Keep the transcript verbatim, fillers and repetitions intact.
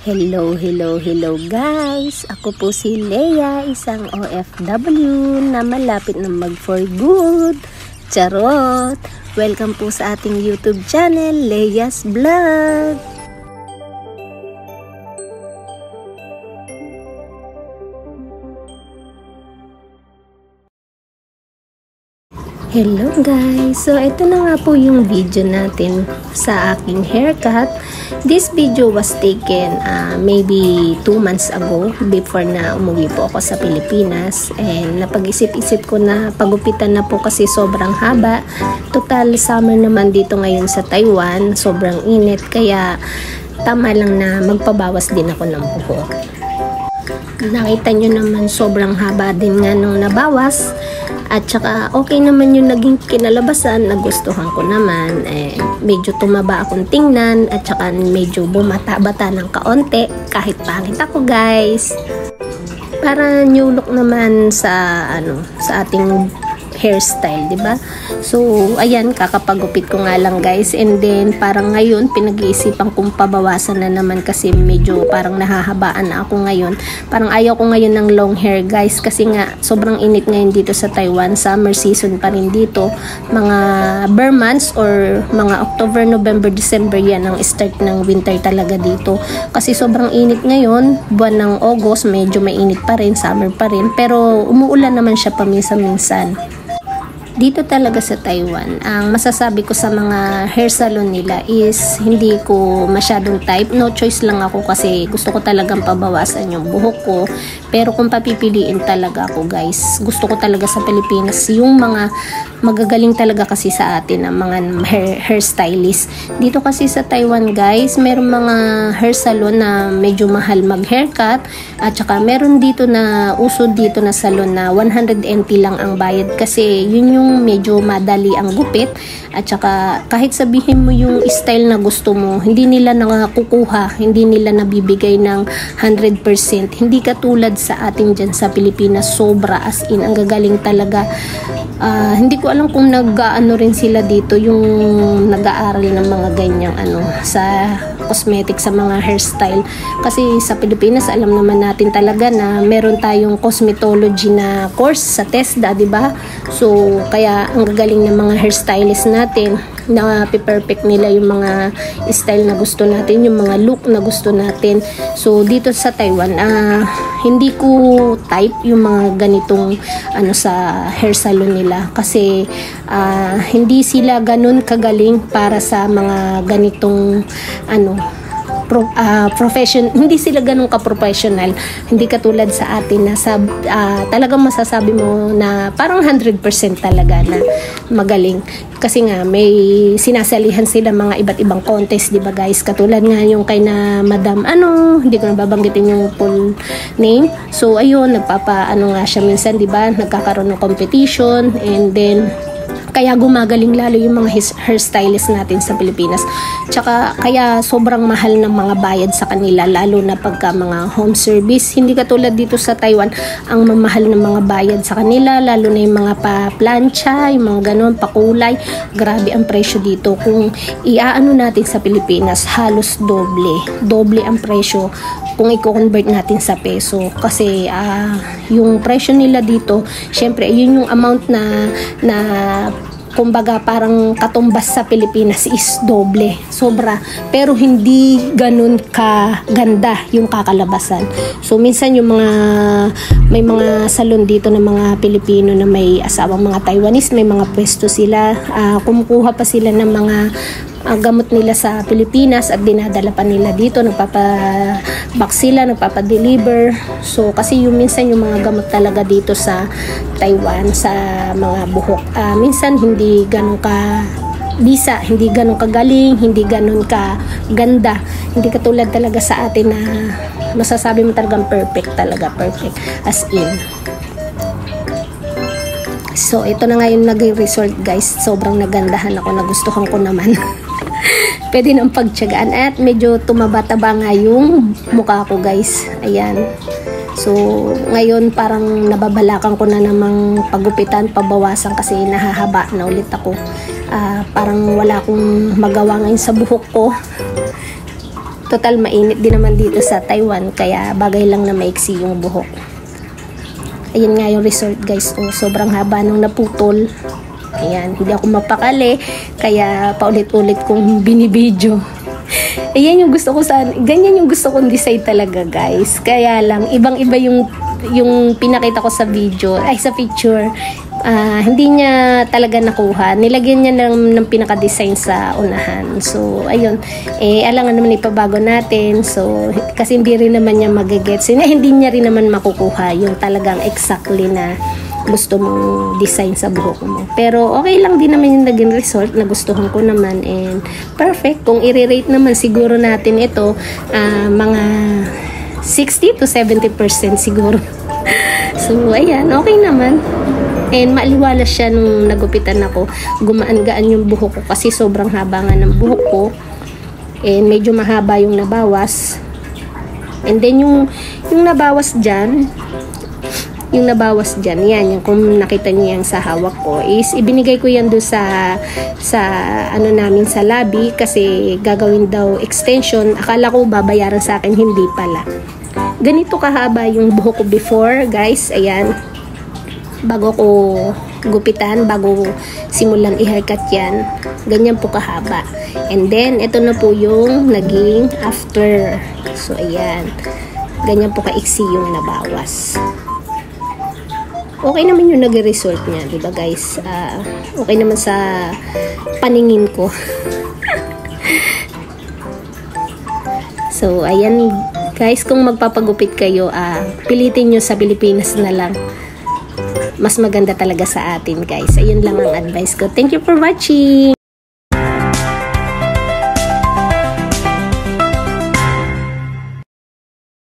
Hello, hello, hello guys! Ako po si Leia, isang O F W na malapit na mag for good. Charot! Welcome po sa ating YouTube channel, Leia's Vlog! Hello guys! So ito na nga po yung video natin sa aking haircut. This video was taken uh, maybe two months ago before na umuwi po ako sa Pilipinas, and napag-isip-isip ko na pagupitan na po kasi sobrang haba. Total summer naman dito ngayon sa Taiwan, sobrang init, kaya tama lang na magpabawas din ako ng buhok. Nakita nyo naman sobrang haba din nga nung nabawas. At saka okay naman yung naging kinalabasan, nagustuhan ko naman. Eh, medyo tumaba akong tingnan at saka medyo bumata-bata ng kaonte kahit pangit ako guys. Para new look naman sa ano sa ating hairstyle, di ba? So, ayan, kakapagupit ko nga lang guys, and then parang ngayon pinag-iisipan kong pabawasan na naman kasi medyo parang nahahabaan na ako ngayon. Parang ayaw ko ngayon ng long hair guys, kasi nga sobrang init ngayon dito sa Taiwan. Summer season pa rin dito, mga bare months or mga October, November, December, yan ang start ng winter talaga dito. Kasi sobrang init ngayon, buwan ng August medyo mainit pa rin, summer pa rin, pero umuulan naman siya paminsan-minsan. Dito talaga sa Taiwan, ang masasabi ko sa mga hair salon nila is hindi ko masyadong type. No choice lang ako kasi gusto ko talagang pabawasan yung buhok ko. Pero kung papipiliin talaga ako guys, gusto ko talaga sa Pilipinas yung mga magagaling talaga kasi sa atin ang mga hair, hairstylist. Dito kasi sa Taiwan guys, meron mga hair salon na medyo mahal mag haircut, at saka meron dito na uso dito na salon na one hundred N T lang ang bayad, kasi yun yung medyo madali ang gupit, at saka kahit sabihin mo yung style na gusto mo, hindi nila nakukuha, hindi nila nabibigay ng one hundred percent. Hindi katulad sa atin dyan sa Pilipinas, sobra as in, ang gagaling talaga. Uh, hindi ko alam kung nag-ano rin sila dito, yung nag-aaral ng mga ganyang ano sa cosmetic, sa mga hairstyle. Kasi sa Pilipinas alam naman natin talaga na meron tayong cosmetology na course sa TESDA, di ba? So kaya ang gagaling ng mga hairstylist natin, na perfect nila yung mga style na gusto natin, yung mga look na gusto natin. So dito sa Taiwan, uh, hindi ko type yung mga ganitong ano sa hair salon nila, kasi uh, hindi sila ganun kagaling para sa mga ganitong ano Pro, uh, profession, hindi sila ganun ka-professional. Hindi katulad sa atin na sa, uh, talagang masasabi mo na parang one hundred percent talaga na magaling. Kasi nga may sinasalihan sila mga iba't ibang contest, di ba guys? Katulad nga yung kay na Madam ano, hindi ko na babanggitin yung full name. So ayun, nagpapa ano nga siya minsan, di ba? Nagkakaroon ng competition, and then kaya gumagaling lalo yung mga hairstylist natin sa Pilipinas. Tsaka kaya sobrang mahal ng mga bayad sa kanila, lalo na pagka mga home service. Hindi katulad dito sa Taiwan, ang mamahal ng mga bayad sa kanila, lalo na yung mga pa-plancha, yung mga ganun, pakulay. Grabe ang presyo dito. Kung iaano natin sa Pilipinas, halos doble. Doble ang presyo kung i-convert natin sa peso, kasi uh, yung presyo nila dito, syempre yun yung amount na na kumbaga parang katumbas sa Pilipinas is doble, sobra, pero hindi ganun ka ganda yung kakalabasan. So minsan yung mga may mga salon dito ng mga Pilipino na may asawang mga Taiwanese, may mga pwesto sila, uh, kumukuha pa sila ng mga ang gamot nila sa Pilipinas at dinadala pa nila dito, nagpapa-box sila, nagpapa-deliver. So kasi yung minsan yung mga gamot talaga dito sa Taiwan sa mga buhok, uh, minsan hindi ganun ka bisa, hindi ganun kagaling, hindi ganun ka ganda, hindi katulad talaga sa atin na masasabi mo talagang perfect talaga, perfect as in. So ito na nga yung naging result guys, sobrang nagandahan ako, nagustuhan ko naman. Pwede nang pagtiyagaan, at medyo tumaba-taba nga yung mukha ko guys, ayan. So ngayon parang nababalakan ko na namang pagupitan, pabawasan, kasi nahahaba na ulit ako. Uh, parang wala akong magawa ngayon sa buhok ko. Total mainit din naman dito sa Taiwan, kaya bagay lang na maiksi yung buhok. Ayan nga yung result guys. Oh, sobrang haba nung naputol. Ayan, hindi ako mapakali, kaya paulit-ulit kong binibidyo. Ayan yung gusto ko sa, ganyan yung gusto kong design talaga guys. Kaya lang, ibang-iba yung, yung pinakita ko sa video, ay sa picture. Uh, hindi niya talaga nakuha. Nilagyan niya ng, ng pinaka-design sa unahan. So, ayun. Eh, alangan naman ipabago natin. So, kasi hindi rin naman niya magigets. Hindi niya rin naman makukuha yung talagang exactly na gusto mong design sa buhok mo. Pero, okay lang din naman yung naging result. Nagustuhan ko naman. And, perfect. Kung i-rate naman, siguro natin ito, uh, mga sixty to seventy percent siguro. So, ayan. Okay naman. And maaliwalas siya nung nagupitan ako. Gumaan-gaan yung buhok ko kasi sobrang haba nga ng buhok ko. And medyo mahaba yung nabawas. And then yung yung nabawas dyan, yung nabawas dyan, yan, yung kung nakita niyo yan sa hawak ko, is ibinigay ko yan doon sa sa ano namin sa lobby kasi gagawin daw extension. Akala ko babayaran sa akin, hindi pala. Ganito kahaba yung buhok ko before, guys. Ayan. Bago ko gupitan, bago simulan i-haircut yan, ganyan po kahaba. And then, ito na po yung naging after. So, ayan. Ganyan po kaiksi yung nabawas. Okay naman yung naging result niya, diba guys? Uh, okay naman sa paningin ko. So, ayan guys, kung magpapagupit kayo, uh, pilitin nyo sa Pilipinas na lang. Mas maganda talaga sa atin guys. Ayun lang ang advice ko. Thank you for watching!